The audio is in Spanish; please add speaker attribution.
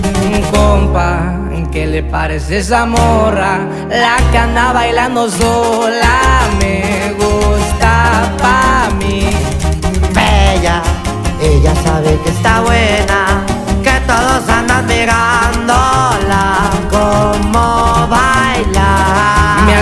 Speaker 1: Compa, ¿qué le parece esa morra? La que anda bailando sola.